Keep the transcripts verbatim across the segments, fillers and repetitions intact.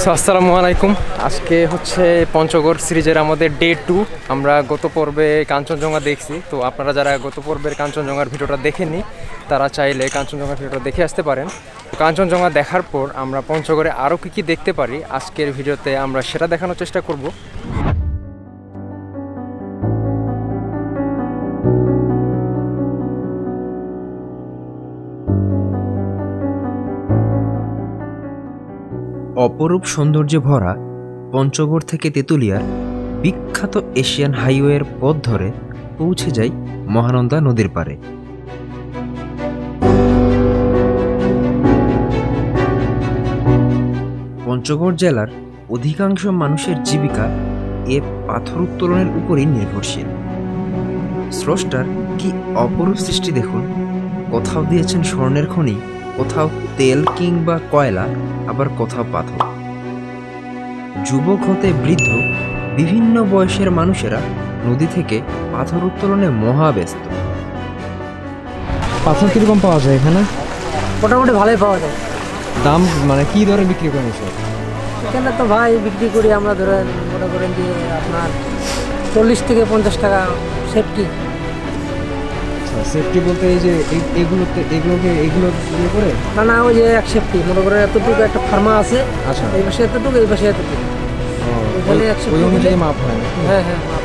আসসালামু আলাইকুম। আজকে হচ্ছে পঞ্চগড় সিরিজের আমাদের ডে টু। আমরা গত পর্বে কাঞ্চনজঙ্ঘা দেখছি, তো আপনারা যারা গত পর্বের কাঞ্চনজঙ্ঘার ভিডিওটা দেখেননি তারা চাইলে কাঞ্চনজঙ্ঘার ভিডিওটা দেখে আসতে পারেন। কাঞ্চনজঙ্ঘা দেখার পর আমরা পঞ্চগড়ে আরও কী কী দেখতে পারি আজকের ভিডিওতে আমরা সেটা দেখানোর চেষ্টা করব। অপরূপ সৌন্দর্যে ভরা পঞ্চগড় থেকে তেঁতুলিয়ার বিখ্যাত এশিয়ান হাইওয়ের পথ ধরে পৌঁছে যাই মহানন্দা নদীর পাড়ে। পঞ্চগড় জেলার অধিকাংশ মানুষের জীবিকা এ পাথর উত্তোলনের উপরই নির্ভরশীল। স্রষ্টার কি অপরূপ সৃষ্টি দেখুন! কোথাও দিয়েছেন স্বর্ণের খনি, কোথাও তেল কিংবা কয়লা, আবার কোথাও পাথর। যুবক হতে বৃদ্ধ বিভিন্ন বয়সের মানুষেরা নদী থেকে পাথর উত্তোলনে মহাব্যস্ত। পাথর কিরকম পাওয়া যায় এখানে? মোটামুটি ভালোই পাওয়া যায়। দাম মানে কি দরে বিক্রি করেন এসব? এখানে তো ভাই বিক্রি করি আমরা, ধরেন মনে করেন যে আপনার চল্লিশ থেকে পঞ্চাশ টাকা সেফটি। সেফটি বলতে এই যে এগুলোতে এগুলোকে এগুলো ইয়ে করে না না ওই যে এক সেফটি মনে করেন এতটুকু একটা ফার্মা আছে। আচ্ছা, এই পাশে এতটুকু, এই পাশে এতটুকু, ওইখানে এক ওই অনুযায়ী মাপ হয়। হ্যাঁ হ্যাঁ মাপ।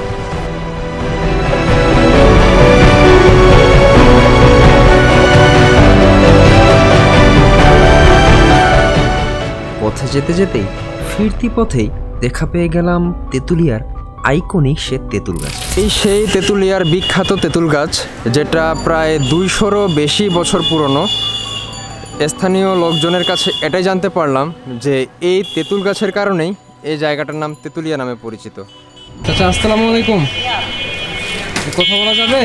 পথে যেতে যেতেই ফিরতি পথেই দেখা পেয়ে গেলাম তেঁতুলিয়ার আইকনিক সে তেঁতুল গাছ। এই সেই তেঁতুলিয়ার বিখ্যাত তেঁতুল গাছ, যেটা প্রায় দুইশোরও বেশি বছর পুরনো। স্থানীয় লোকজনের কাছে এটাই জানতে পারলাম যে এই তেঁতুল গাছের কারণেই এই জায়গাটার নাম তেঁতুলিয়া নামে পরিচিত। আচ্ছা, আসসালামু আলাইকুম। কথা বলা যাবে?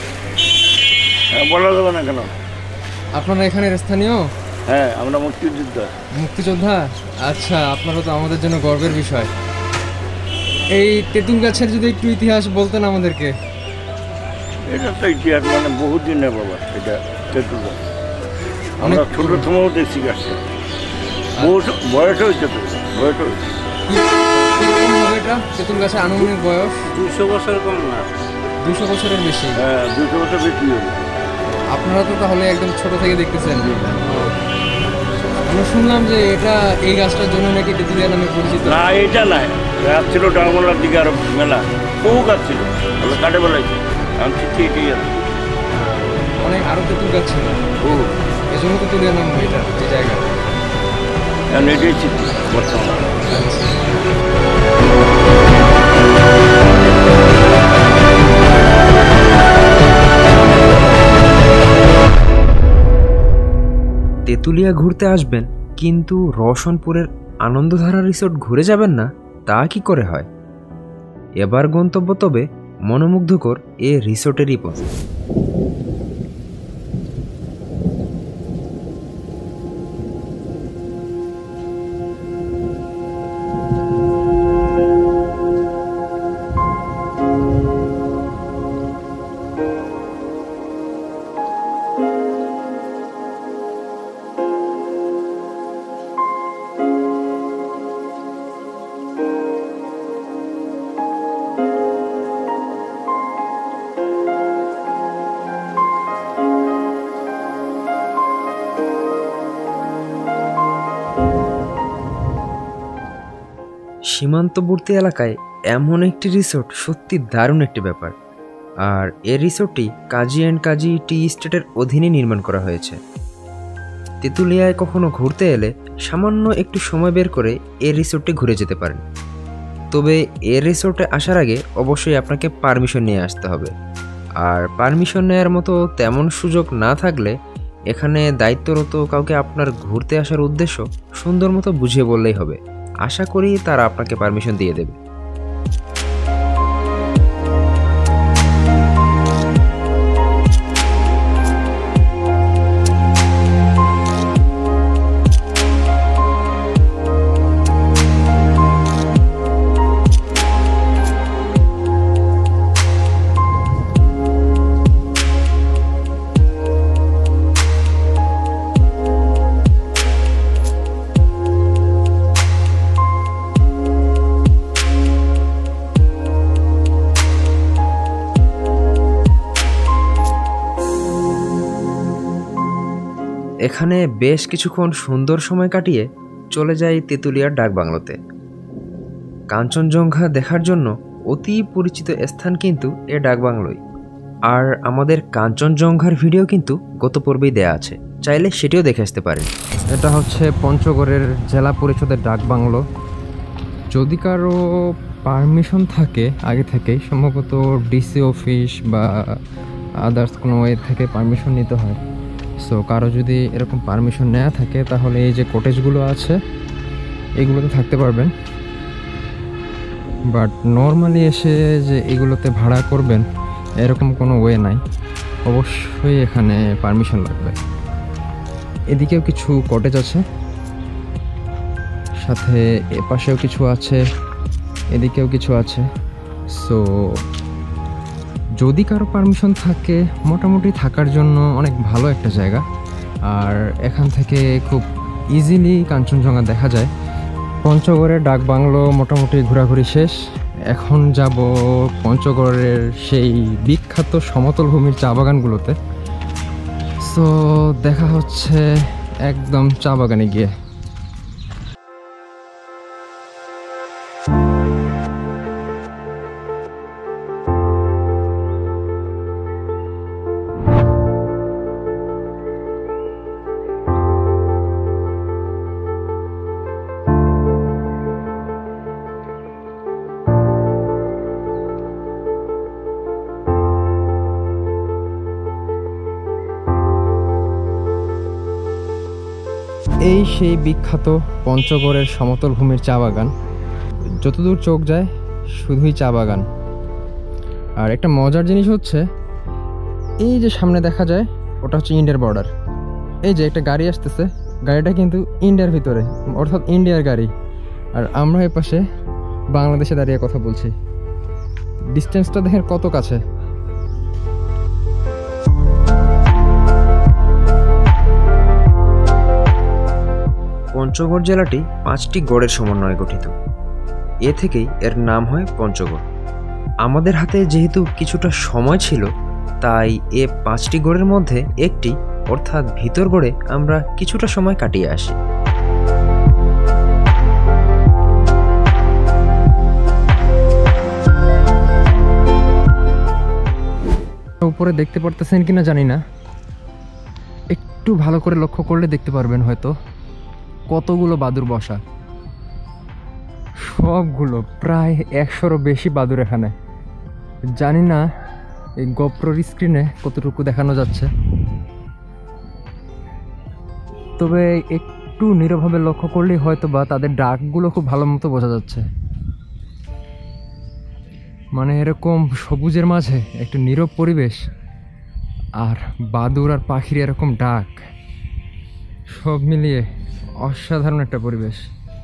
বলা যাবে না কেন? আপনারা এখানের স্থানীয়? হ্যাঁ, আমরা মুক্তিযোদ্ধা। মুক্তিযোদ্ধা? আচ্ছা, আপনারা তো আমাদের জন্য গর্বের বিষয়। এই তেঁতুল গাছের যদি একটু ইতিহাস বলতেন আমাদেরকে। এটা তো ইতিহাস মানে বহু দিনের বাবা, এটা তেঁতুল গাছ আমরা ছোট সময় দেখছি গাছটা, বহু বয়স হয়েছে তো, বয়স হয়েছে। এটা তেঁতুল গাছের আনুমানিক বয়স দুশো বছর কম না, দুশো বছরের বেশি। হ্যাঁ, দুশো বছর বেশি হবে। আপনারা তো তাহলে একদম ছোট থেকে দেখতেছেন। আমরা শুনলাম যে এটা এই গাছটার জন্য নাকি তেঁতুলিয়া নামে পরিচিত। না, এটা নাই, গাছ ছিল ডাঙমলার দিকে আরো মেলা, বহু গাছ ছিল, ওগুলো কাটে বেলাইছে। আমি ঠিক এটাই আছে, অনেক আরো তেঁতুল গাছ ছিল, এই জন্য তেঁতুলিয়া নাম এটা যে জায়গা। আমি এটাই চিঠি বর্তমানে। তেঁতুলিয়া ঘুরতে আসবেন কিন্তু রওশনপুরের আনন্দধারা রিসোর্ট ঘুরে যাবেন না, তা কি করে হয়? এবার গন্তব্য তবে মনোমুগ্ধকর এ রিসোর্টেরই পথে। সীমান্তবর্তী এলাকায় এমন একটি রিসোর্ট সত্যি দারুণ একটি ব্যাপার। আর এ রিসোর্টটি কাজী অ্যান্ড কাজী টি স্টেটের অধীনে নির্মাণ করা হয়েছে। তেঁতুলিয়ায় কখনো ঘুরতে এলে সামান্য একটু সময় বের করে এ রিসোর্টটি ঘুরে যেতে পারেন। তবে এ রিসোর্টে আসার আগে অবশ্যই আপনাকে পারমিশন নিয়ে আসতে হবে। আর পারমিশন নেওয়ার মতো তেমন সুযোগ না থাকলে এখানে দায়িত্বরত কাউকে আপনার ঘুরতে আসার উদ্দেশ্য সুন্দর মতো বুঝিয়ে বললেই হবে। আশা করি তারা আপনাকে পারমিশন দিয়ে দেবে। এখানে বেশ কিছুক্ষণ সুন্দর সময় কাটিয়ে চলে যাই তেঁতুলিয়ার ডাকবাংলোতে। কাঞ্চনজঙ্ঘা দেখার জন্য অতি পরিচিত স্থান কিন্তু এ ডাকবাংলোই। আর আমাদের কাঞ্চনজঙ্ঘার ভিডিও কিন্তু গত পর্বেই দেয়া আছে, চাইলে সেটিও দেখে আসতে পারেন। এটা হচ্ছে পঞ্চগড়ের জেলা পরিষদের ডাকবাংলো। যদি কারো পারমিশন থাকে আগে থেকেই, সম্ভবত ডিসি অফিস বা আদার্স কোনো ওয়ে থেকে পারমিশন নিতে হয়। সো কারো যদি এরকম পারমিশন নেওয়া থাকে তাহলে এই যে কটেজগুলো আছে এগুলোতে থাকতে পারবেন। বাট নর্মালি এসে যে এগুলোতে ভাড়া করবেন এরকম কোনো ওয়ে নাই, অবশ্যই এখানে পারমিশন লাগবে। এদিকেও কিছু কটেজ আছে, সাথে এপাশেও কিছু আছে, এদিকেও কিছু আছে। সো যদি কারো পারমিশন থাকে মোটামুটি থাকার জন্য অনেক ভালো একটা জায়গা। আর এখান থেকে খুব ইজিলি কাঞ্চনজঙ্ঘা দেখা যায়। পঞ্চগড়ের ডাকবাংলো মোটামুটি ঘোরাঘুরি শেষ। এখন যাব পঞ্চগড়ের সেই বিখ্যাত সমতল ভূমির চা বাগানগুলোতে। সো দেখা হচ্ছে একদম চা বাগানে গিয়ে। এই সেই বিখ্যাত পঞ্চগড়ের সমতল ভূমির চা বাগান। যতদূর চোখ যায় শুধুই চা বাগান। আর একটা মজার জিনিস হচ্ছে এই যে সামনে দেখা যায় ওটা হচ্ছে ইন্ডিয়ার বর্ডার। এই যে একটা গাড়ি আসতেছে, গাড়িটা কিন্তু ইন্ডিয়ার ভিতরে, অর্থাৎ ইন্ডিয়ার গাড়ি। আর আমরা এই পাশে বাংলাদেশে দাঁড়িয়ে কথা বলছি। ডিস্টেন্সটা দেখেন কত কাছে। পঞ্চগড় জেলাটি পাঁচটি গড়ের সমন্বয়ে গঠিত। এ থেকেই এর নাম হয় পঞ্চগড়। আমাদের হাতে যেহেতু কিছুটা সময় ছিল, তাই এ পাঁচটি গড়ের মধ্যে একটি অর্থাৎ ভিতর গড়ে আমরা কিছুটা সময় কাটিয়ে আসি। উপরে দেখতে পারতেছেন কিনা জানি না, একটু ভালো করে লক্ষ্য করলে দেখতে পারবেন হয়তো কতগুলো বাদুর বসা। সবগুলো প্রায় একশোরও বেশি বাদুর এখানে। জানি না এই গোপ্রোর স্ক্রিনে কতটুকু দেখানো যাচ্ছে, তবে একটু নীরবভাবে লক্ষ্য করলেই হয়তো বা তাদের ডাকগুলো খুব ভালো মতো বোঝা যাচ্ছে। মানে এরকম সবুজের মাঝে একটু নীরব পরিবেশ আর বাদুর আর পাখির এরকম ডাক, সব মিলিয়ে অসাধারণ একটা পরিবেশ।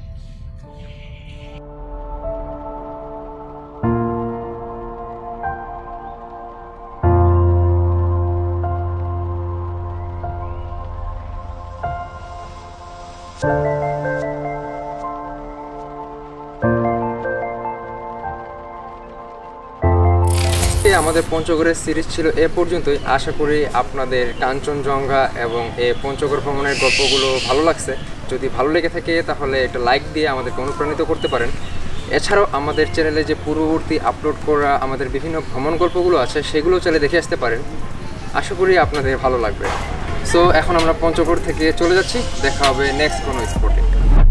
আমাদের পঞ্চগড়ের সিরিজ ছিল এ পর্যন্তই। আশা করি আপনাদের কাঞ্চনজঙ্ঘা এবং এই পঞ্চগড় ভ্রমণের গল্পগুলো ভালো লাগছে। যদি ভালো লেগে থাকে তাহলে একটা লাইক দিয়ে আমাদেরকে অনুপ্রাণিত করতে পারেন। এছাড়াও আমাদের চ্যানেলে যে পূর্ববর্তী আপলোড করা আমাদের বিভিন্ন ভ্রমণ গল্পগুলো আছে সেগুলো চাইলে দেখে আসতে পারেন। আশা করি আপনাদের ভালো লাগবে। সো এখন আমরা পঞ্চগড় থেকে চলে যাচ্ছি, দেখা হবে নেক্সট কোনো স্পটে।